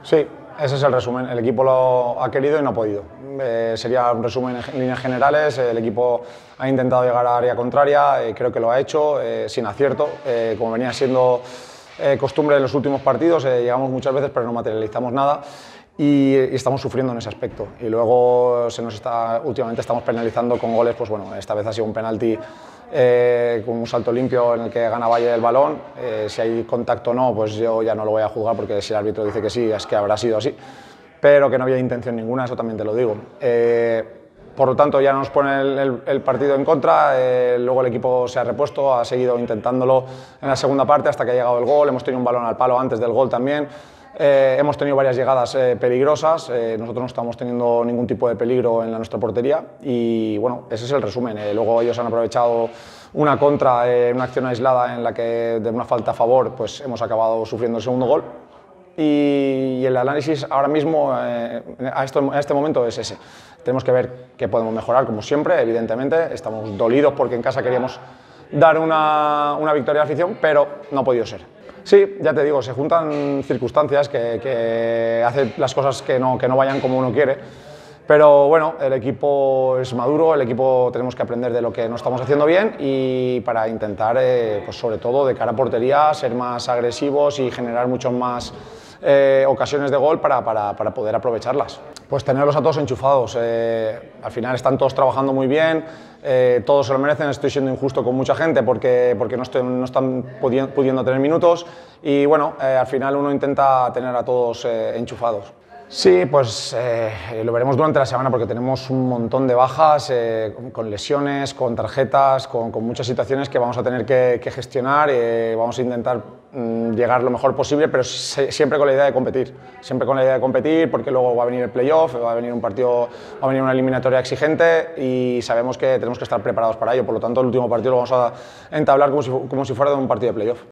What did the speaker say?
Sí, ese es el resumen. El equipo lo ha querido y no ha podido. Sería un resumen en líneas generales. El equipo ha intentado llegar a área contraria, creo que lo ha hecho, sin acierto, como venía siendo costumbre en los últimos partidos. Llegamos muchas veces pero no materializamos nada y estamos sufriendo en ese aspecto. Y luego últimamente estamos penalizando con goles, pues bueno, esta vez ha sido un penalti con un salto limpio en el que gana Valle el balón. Si hay contacto o no, pues yo ya no lo voy a juzgar, porque si el árbitro dice que sí, es que habrá sido así, pero que no había intención ninguna, eso también te lo digo. Por lo tanto, ya nos pone el partido en contra. Luego el equipo se ha repuesto, ha seguido intentándolo en la segunda parte hasta que ha llegado el gol. Hemos tenido un balón al palo antes del gol también. Hemos tenido varias llegadas peligrosas. Nosotros no estamos teniendo ningún tipo de peligro en nuestra portería y bueno, ese es el resumen. Luego ellos han aprovechado una contra, una acción aislada en la que de una falta a favor pues hemos acabado sufriendo el segundo gol. Y el análisis ahora mismo, a este momento, es ese. Tenemos que ver qué podemos mejorar, como siempre, evidentemente. Estamos dolidos porque en casa queríamos dar una victoria a la afición, pero no ha podido ser. Sí, ya te digo, se juntan circunstancias que hacen las cosas que no vayan como uno quiere. Pero bueno, el equipo es maduro, el equipo tenemos que aprender de lo que no estamos haciendo bien y para intentar, pues sobre todo de cara a portería, ser más agresivos y generar mucho más ocasiones de gol para poder aprovecharlas. Pues tenerlos a todos enchufados. Al final están todos trabajando muy bien, todos se lo merecen. Estoy siendo injusto con mucha gente porque no están pudiendo tener minutos y bueno, al final uno intenta tener a todos enchufados. Sí, pues lo veremos durante la semana porque tenemos un montón de bajas, con lesiones, con tarjetas, con muchas situaciones que vamos a tener que gestionar. Vamos a intentar llegar lo mejor posible, pero siempre con la idea de competir. Siempre con la idea de competir, porque luego va a venir el playoff, va a venir un partido, va a venir una eliminatoria exigente y sabemos que tenemos que estar preparados para ello. Por lo tanto, el último partido lo vamos a entablar como si fuera de un partido de playoff.